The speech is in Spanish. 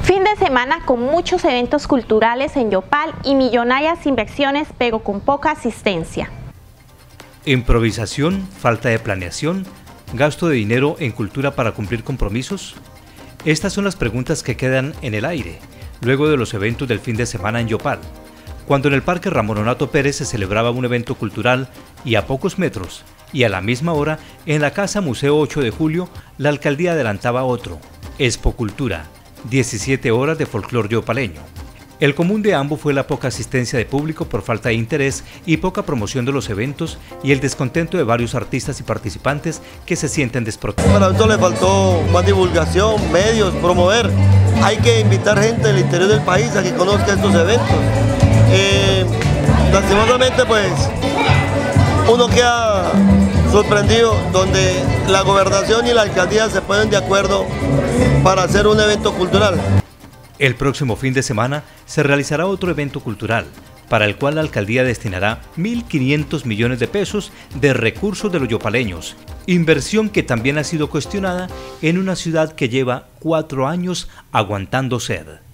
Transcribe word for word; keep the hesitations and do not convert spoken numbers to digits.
Fin de semana con muchos eventos culturales en Yopal y millonarias inversiones, pero con poca asistencia. Improvisación, falta de planeación, gasto de dinero en cultura para cumplir compromisos. Estas son las preguntas que quedan en el aire, luego de los eventos del fin de semana en Yopal, cuando en el Parque Ramón Onato Pérez se celebraba un evento cultural y a pocos metros, y a la misma hora, en la Casa Museo ocho de julio, la alcaldía adelantaba otro, Expocultura, diecisiete horas de folclor yopaleño. El común de ambos fue la poca asistencia de público por falta de interés y poca promoción de los eventos y el descontento de varios artistas y participantes que se sienten desprotegidos. Para esto le faltó más divulgación, medios, promover. Hay que invitar gente del interior del país a que conozca estos eventos. Eh, lastimosamente pues uno queda sorprendido donde la gobernación y la alcaldía se ponen de acuerdo para hacer un evento cultural. El próximo fin de semana se realizará otro evento cultural, para el cual la alcaldía destinará mil quinientos millones de pesos de recursos de los yopaleños, inversión que también ha sido cuestionada en una ciudad que lleva cuatro años aguantando sed.